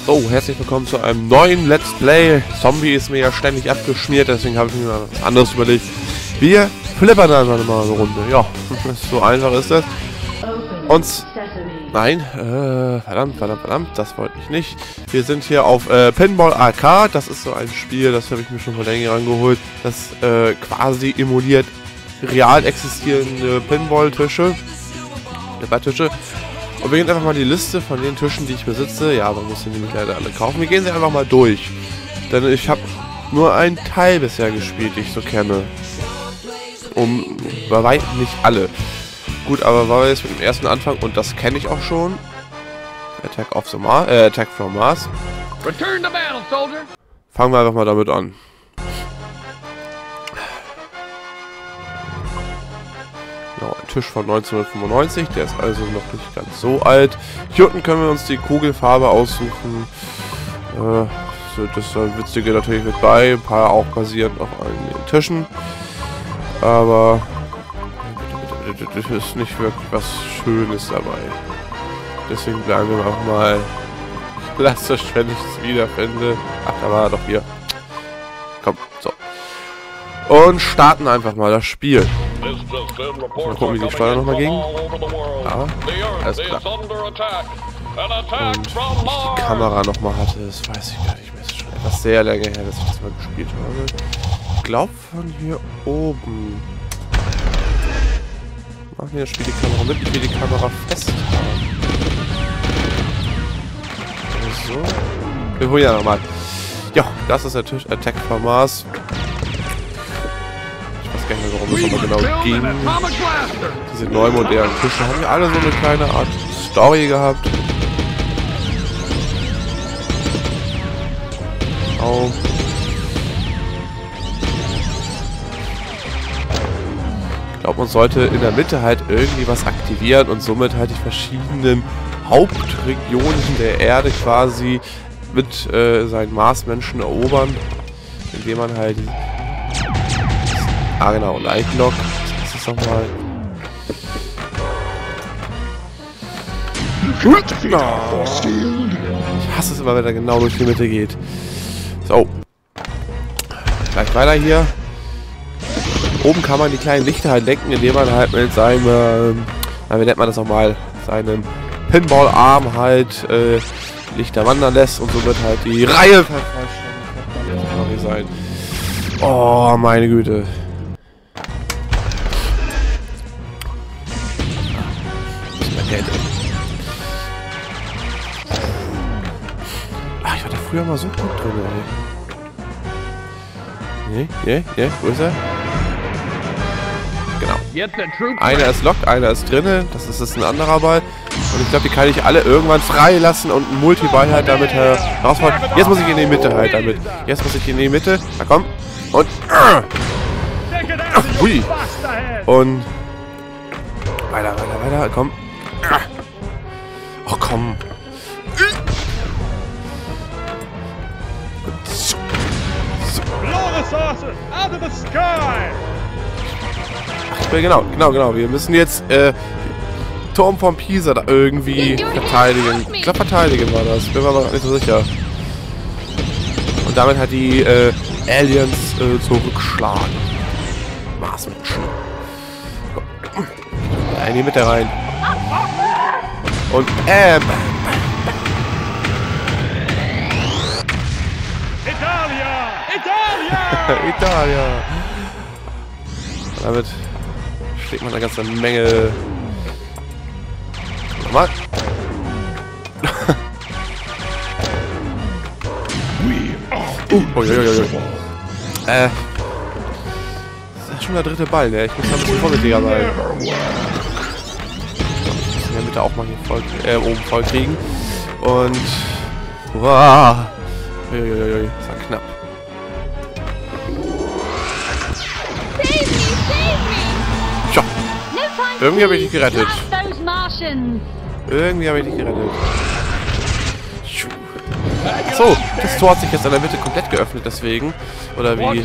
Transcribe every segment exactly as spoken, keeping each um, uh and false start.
So, herzlich willkommen zu einem neuen Let's Play. Zombie ist mir ja ständig abgeschmiert, deswegen habe ich mir mal was anderes überlegt. Wir flippern einfach mal eine Runde. Ja, so einfach ist das. Und nein, äh, verdammt, verdammt, verdammt, das wollte ich nicht. Wir sind hier auf äh, Pinball Arcade. Das ist so ein Spiel, das habe ich mir schon vor länger rangeholt. Das äh, quasi emuliert real existierende Pinball-Tische. Tische. Und wir gehen einfach mal die Liste von den Tischen, die ich besitze. Ja, man muss sie nämlich leider alle kaufen. Wir gehen sie einfach mal durch. Denn ich habe nur einen Teil bisher gespielt, den ich so kenne. Um, bei weitem nicht alle. Gut, aber war jetzt mit dem ersten Anfang und das kenne ich auch schon. Attack of the Mars, äh, Attack from Mars. Return to battle, soldier. Fangen wir einfach mal damit an. Genau, ein Tisch von neunzehnhundertfünfundneunzig, der ist also noch nicht ganz so alt. Hier unten können wir uns die Kugelfarbe aussuchen. Äh, so, das ist das Witzige natürlich mit bei, ein paar auch basierend auf den Tischen. Aber das ist nicht wirklich was Schönes dabei. Deswegen bleiben wir auch mal klassisch, wenn ich es wiederfinde. Ach, da war er doch hier. Komm, so. Und starten einfach mal das Spiel. Mal gucken, wie die Steuer nochmal ging. Ja, alles klar. Und die Kamera nochmal hatte, das weiß ich gar nicht mehr. Das ist schon etwas sehr lange her, dass ich das mal gespielt habe. Ich glaube von hier oben. Machen wir das Spiel die Kamera mit, ich will die Kamera festhalten. So. Wir holen ja nochmal. Ja, das ist der Tisch Attack from Mars. Ich weiß gar nicht mehr, warum es aber genau ging. Diese neu modernen Tische haben ja alle so eine kleine Art Story gehabt. Oh. Ich glaube, man sollte in der Mitte halt irgendwie was aktivieren und somit halt die verschiedenen Hauptregionen der Erde quasi mit äh, seinen Marsmenschen erobern, indem man halt ah genau, Lightlock, das ist nochmal oh. Ich hasse es immer, wenn er genau durch die Mitte geht. So, gleich weiter hier. Oben kann man die kleinen Lichter halt lenken, indem man halt mit seinem, ähm, na, wie nennt man das nochmal, seinem Pinball-Arm halt äh, Lichter wandern lässt und so wird halt die Reihe vervollständigt sein. Oh, meine Güte. Ach, ich war da früher mal so gut drin, ey. Nee, nee, nee, wo ist er? Genau. Einer ist lockt, einer ist drinne. Das ist jetzt ein anderer Ball. Und ich glaube, die kann ich alle irgendwann freilassen und einen Multiball halt damit herausfordern. Jetzt muss ich in die Mitte halt damit. Jetzt muss ich in die Mitte. Na komm. Und. Uh, hui. Und. Weiter, weiter, weiter. Komm. Oh, komm. Ach, genau, genau, genau. Wir müssen jetzt äh, Turm von Pisa da irgendwie verteidigen. Ich glaube, verteidigen war das. Bin mir aber nicht so sicher. Und damit hat die äh, Aliens äh, zurückschlagen. Marsmenschen. Ja, in die Mitte rein. Und ähm. Italia! Italia! Italia! Damit schlägt man eine ganze Menge. Nochmal. uh, oh, jo, jo, jo. Äh. Das ist schon der dritte Ball, ne? Ich muss da ein bisschen vorsichtiger sein. In der Mitte auch mal hier voll, äh, oben voll kriegen. Und. Wow. Uiuiui, das war knapp. Tja. Irgendwie habe ich dich gerettet. Irgendwie habe ich dich gerettet. So, das Tor hat sich jetzt in der Mitte komplett geöffnet, deswegen. Oder wie?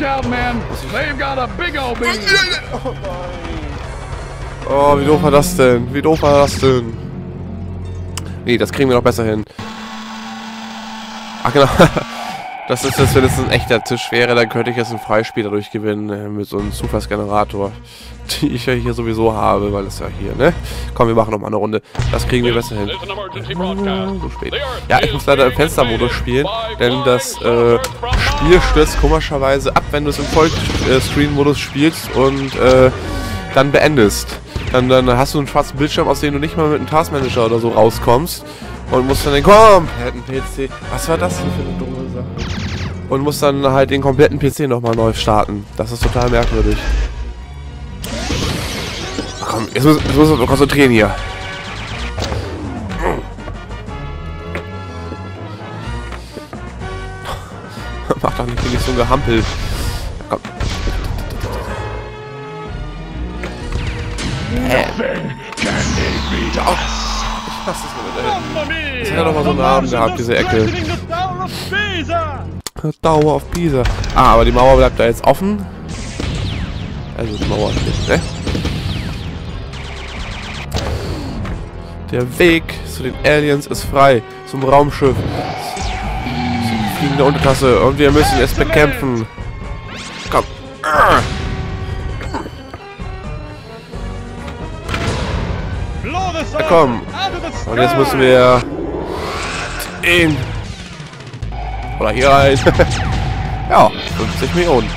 Oh, wie doof war das denn? Wie doof war das denn? Nee, das kriegen wir noch besser hin. Ach genau. Das ist jetzt, wenn es ein echter Tisch wäre, dann könnte ich jetzt ein Freispiel dadurch gewinnen, äh, mit so einem Zufallsgenerator, die ich ja hier sowieso habe, weil es ja hier, ne? Komm, wir machen noch mal eine Runde. Das kriegen wir besser hin. So spät. Ja, ich muss leider im Fenstermodus spielen, denn das äh, Spiel stürzt komischerweise ab, wenn du es im Vollscreen-Modus spielst und äh, dann beendest. Dann, dann hast du einen schwarzen Bildschirm, aus dem du nicht mal mit einem Taskmanager oder so rauskommst. Und musst dann den kompletten P C... Was war das denn für eine dumme Sache? Und musst dann halt den kompletten P C nochmal neu starten. Das ist total merkwürdig. Ach komm, jetzt muss, jetzt muss ich mich konzentrieren hier. Mach doch nicht, nicht so ein Gehampel. Komm. Äh. Was ist denn da hinten? Das hat ja doch mal so einen Namen gehabt, diese Ecke. Tower of Pisa. Ah, aber die Mauer bleibt da jetzt offen. Also die Mauer steht, ne? Der Weg zu den Aliens ist frei. Zum Raumschiff. Zum fliegende Untertasse. Und wir müssen es bekämpfen. Komm. Na komm. Und jetzt müssen wir in oder hier rein. Ja, fünfzig Millionen.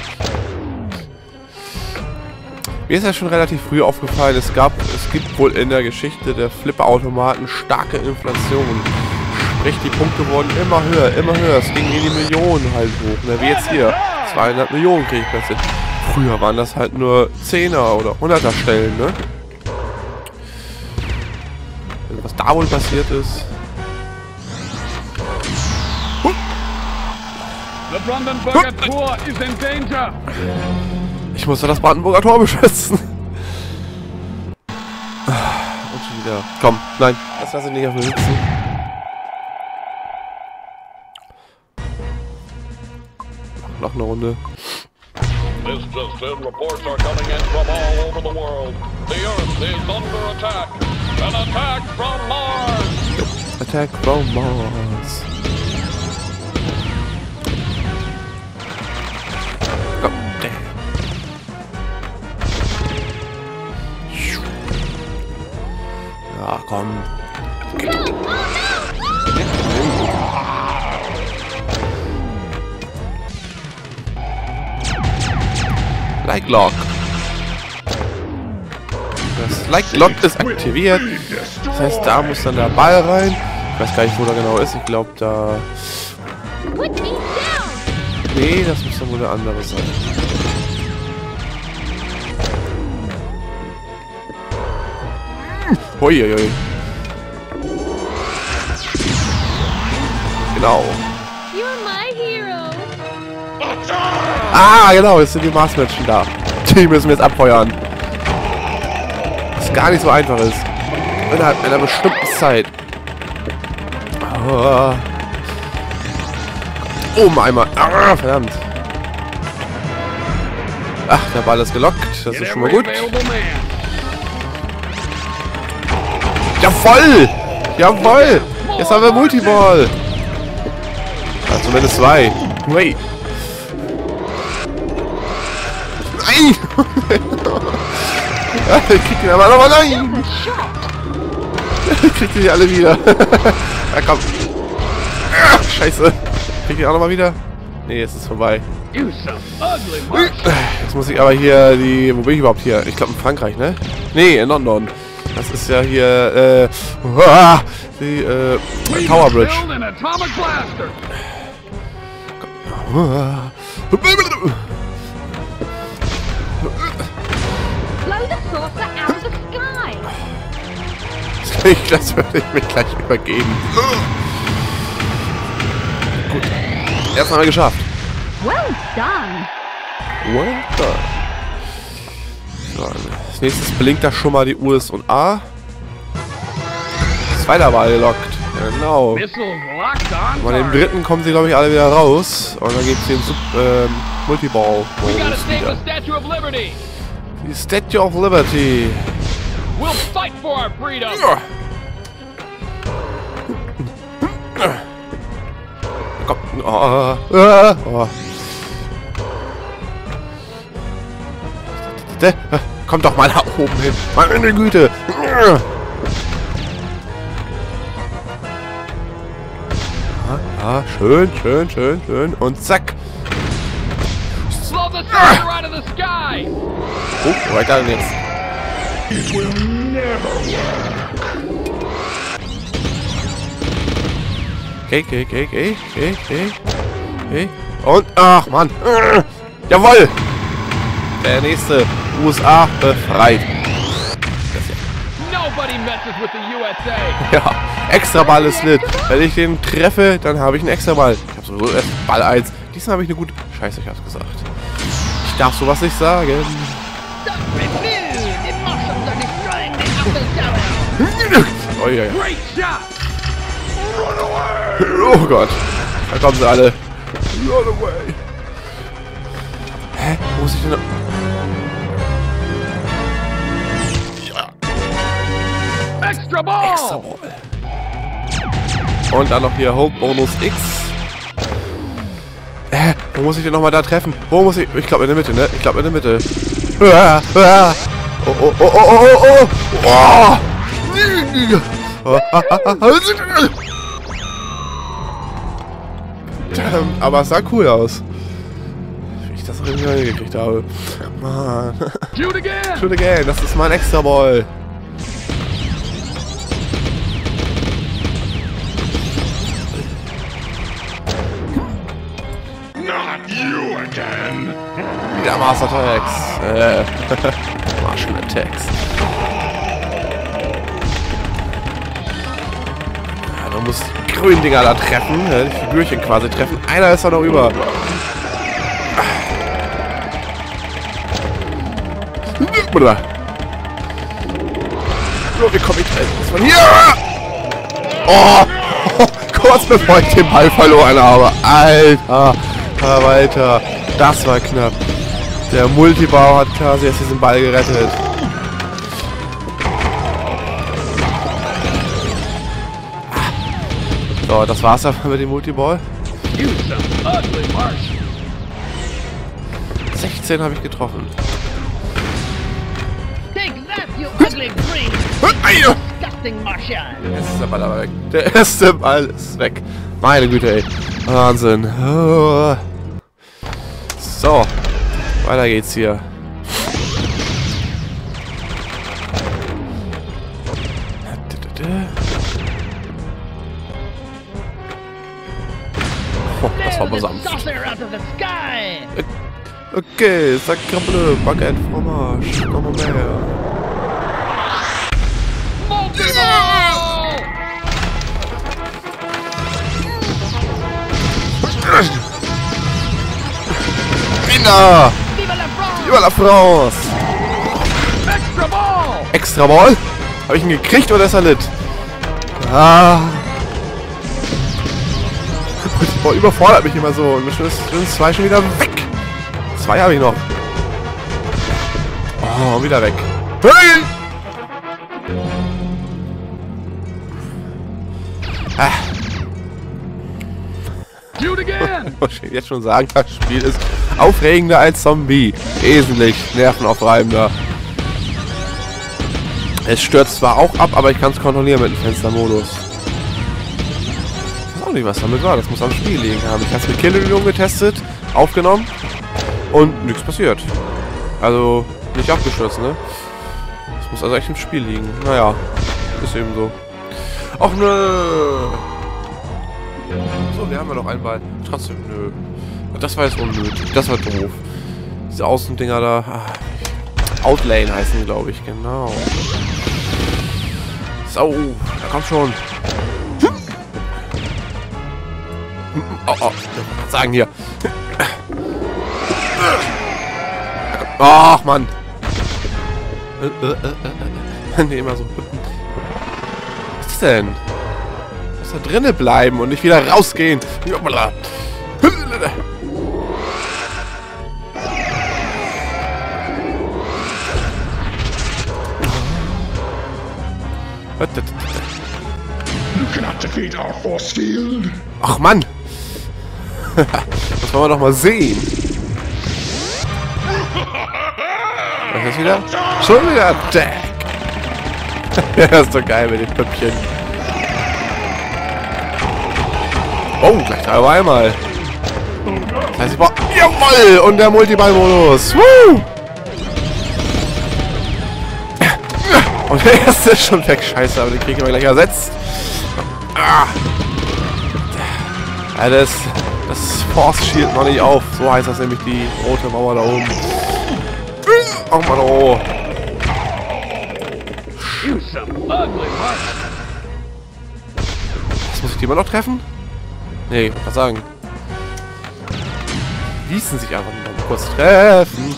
Mir ist ja schon relativ früh aufgefallen, es gab, es gibt wohl in der Geschichte der Flipperautomaten starke Inflation. Sprich, die Punkte wurden immer höher, immer höher. Es ging in die Millionen halt hoch. Ne, wie jetzt hier. zweihundert Millionen kriege ich plötzlich. Früher waren das halt nur Zehner oder Hunderter Stellen, ne? Was da wohl passiert ist. Ich muss ja das Brandenburger Tor beschützen. Und schon wieder. Komm, nein, das lasse ich nicht auf mir sitzen. Noch eine Runde. Reports are coming in from all over the world. The Earth is under attack. An attack from Mars! Attack from Mars. Oh, damn. Ja, komm. Like Lock. Das Like Lock ist aktiviert. Das heißt, da muss dann der Ball rein. Ich weiß gar nicht, wo der genau ist. Ich glaube, da... Nee, das muss dann wohl der andere sein. Huiuiui. Genau. Ah, genau, jetzt sind die Mars-Menschen da. Die müssen wir jetzt abfeuern. Was gar nicht so einfach ist. Innerhalb einer bestimmten Zeit. Oh. Oben einmal. Ah, verdammt. Ach, der Ball ist gelockt. Das ist schon mal gut. Jawoll! Jawoll! Jetzt haben wir Multiball. Ja, zumindest zwei. Wait. Nein! Ich krieg den aber nochmal. Nein! Ich krieg die alle wieder. Ja, komm. Scheiße. Krieg ich auch nochmal wieder? Nee, jetzt ist es vorbei. Jetzt muss ich aber hier die... Wo bin ich überhaupt hier? Ich glaube in Frankreich, ne? Nee, in London. Das ist ja hier, äh... die, äh... Tower Bridge. Das würde ich mich gleich übergeben. Gut. Erstmal geschafft. Well done. Well done. So, als nächstes blinkt da schon mal die U S und A. Zweiter war gelockt. Genau. Und im dritten kommen sie, glaube ich, alle wieder raus. Und dann geht es den Sub ähm, Multiball-Modus wieder. Die Statue of Liberty. We'll fight for our freedom. komm. Oh, oh, oh. Komm doch mal da oben hin. Meine Güte. Ja, schön, schön, schön, schön. Und zack. Blow the thunder out of the sky! Oh, weiter denn jetzt? It will never work. Okay, okay, okay, okay, okay, okay, okay. Und, ach, Mann. Äh, jawoll. Der nächste. U S A befreit. Nobody messes with the U S A! Ja, extra Ball ist lit. Wenn ich den treffe, dann habe ich einen extra Ball. Ich habe sowieso erst Ball eins. Diesmal habe ich eine gute... Scheiße, ich hab's gesagt. Ich darf sowas nicht sagen. Oh, ja, ja. Great shot! Oh Gott. Da kommen sie alle. Run away. Hä? Wo muss ich denn noch... Extra ball! Extra Ball. Und dann noch hier Hope Bonus X. Hä? Wo muss ich denn nochmal da treffen? Wo muss ich... Ich glaube in der Mitte, ne? Ich glaube in der Mitte. Ah, ah. Oh, oh, oh, oh, oh, oh, oh. Oh. Aber es sah cool aus. Wie ich das auch irgendwie hingekriegt habe. Mann. Shoot again! Shoot again. Das ist mein Extra Ball. Not you again. Wieder Master Attacks. Äh. Martial Attacks. Ja, man muss die grünen Dinger da treffen. Ja, die Figürchen quasi treffen. Einer ist da noch über. So, wie komme ich da von hier? Oh! Kurz bevor ich den Ball verloren habe. Alter! Alter! Das war knapp. Der Multibau hat quasi jetzt diesen Ball gerettet. So, das war's dann mit dem Multiball. sechzehn habe ich getroffen. Take that, you ugly freak! Disgusting Martian! Jetzt ist der Ball aber weg. Der erste Ball ist weg. Meine Güte, ey. Wahnsinn. So. Weiter geht's hier. Oh, das war aber sanft. Okay, Sacre Bleu, Baguette Fromage. Komm mal her. Winner! Viva la France! Extra ball! Extra Ball? Habe ich ihn gekriegt oder ist er lit? Ah. Boah, überfordert mich immer so. Und schon ist zwei schon wieder weg. Zwei habe ich noch. Oh, wieder weg. Hey! Ah. Shoot again! Ich muss jetzt schon sagen, das Spiel ist aufregender als Zombie. Wesentlich nervenaufreibender. Es stürzt zwar auch ab, aber ich kann es kontrollieren mit dem Fenstermodus. Ich weiß auch nicht, was damit war. Das muss am Spiel liegen haben. Ich habe es mit Killerium getestet, aufgenommen und nichts passiert. Also nicht abgestürzt, ne? Das muss also echt im Spiel liegen. Naja, ist eben so. Och nö! So, wir haben ja noch einen Ball. Trotzdem, nö. Das war jetzt unnötig. Das war doof. Diese Außendinger da. Ah, Outlane heißen die, glaube ich. Genau. So, da kommt schon. Oh, oh. Ich will was sagen hier. Ach, Mann. Nee, immer so. Was ist das denn? Da drinnen bleiben und nicht wieder rausgehen. You cannot defeat our force field. Ach Mann. Das wollen wir doch mal sehen. Was ist das wieder? Schon wieder Attack. Ja, das ist doch geil mit den Pöppchen. Oh, gleich drei auf einmal. Das heißt, ich brauche... Jawoll! Und der Multiball-Modus. Woo! Und der erste ist schon weg. Scheiße, aber den kriegen wir gleich ersetzt. Ah. Ja, das, das Force Shield noch nicht auf. So heißt das nämlich, die rote Mauer da oben. Oh Mann, oh. You some ugly one. Was, muss ich die immer noch treffen? Nee, ich kann sagen. Ließen sich einfach nur mal kurz treffen.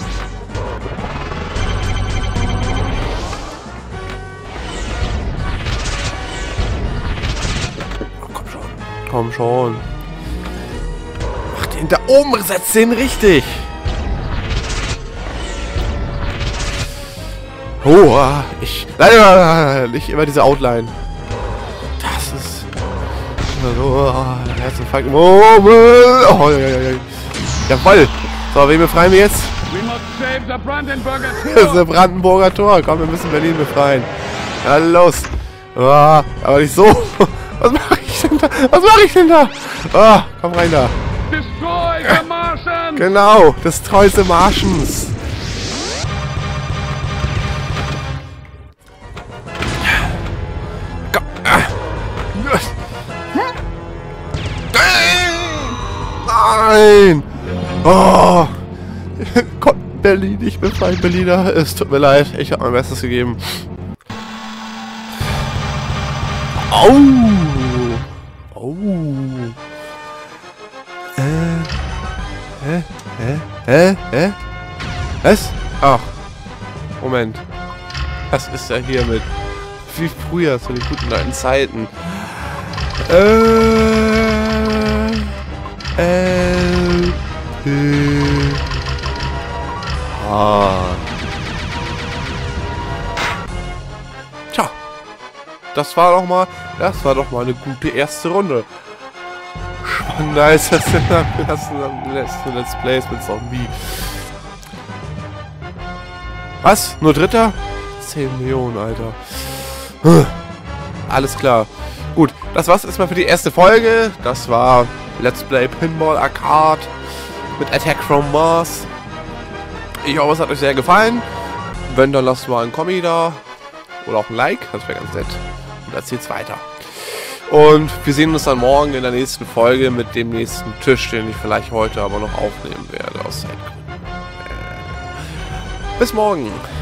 Oh, komm schon. Komm schon. Mach den da oben, setz den richtig. Oh, ich... Nein, nein, nein, nein, nicht immer diese Outline. Das ist... Oh, Herzinfarkt. Oh, oh, ja, ja, ja. Jawoll. So, wen befreien wir jetzt? We must save the Brandenburger Das ist der Brandenburger Tor. Komm, wir müssen Berlin befreien. Ja, los. Oh, aber nicht so. Was mache ich denn da? Was mache ich denn da? Oh, komm rein da. Destroy the Martians! Genau, Destroy the Martians. Komm. Nein! Oh! Gott, Berlin, ich befreien Berliner. Es tut mir leid, ich habe mein Bestes gegeben. Au! Oh! Äh. Hä? Hä? Hä? Hä? Was? Ach. Moment. Was ist ja hier mit... Wie früher, zu den guten alten Zeiten. Äh... L... P... H... Tja. Das war doch mal... Das war doch mal eine gute erste Runde. Spannender als das in der letzten Let's Plays mit Zombie. Was? Nur Dritter? zehn Millionen, Alter. Alles klar. Gut, das war's erstmal für die erste Folge. Das war Let's Play Pinball Arcade mit Attack from Mars. Ich hoffe, es hat euch sehr gefallen. Wenn, dann lasst mal einen Kommi da. Oder auch ein Like, das wäre ganz nett. Und erzählt's weiter. Und wir sehen uns dann morgen in der nächsten Folge mit dem nächsten Tisch, den ich vielleicht heute aber noch aufnehmen werde aus Zeitgründen. Äh, bis morgen.